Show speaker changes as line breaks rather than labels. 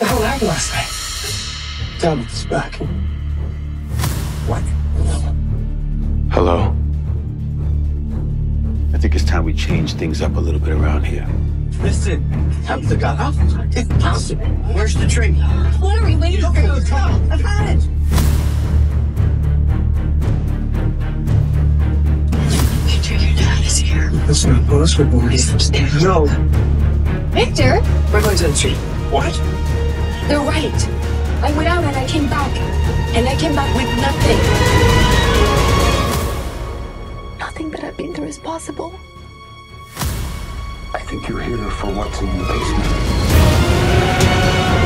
The hell happened last night? Tabitha's back. What?
Hello? I think it's time we change things up a little bit around here.
Listen, Tabitha got up. Impossible. Where's the tree?
What are we waiting for?
I've had it.
Victor, your dad is here.
That's not possible.
He's upstairs.
No.
Victor?
We're going to the tree. What?
They're right. I went out and I came back. And I came back with nothing. Nothing that I've been through is possible.
I think you're here for what's in the basement.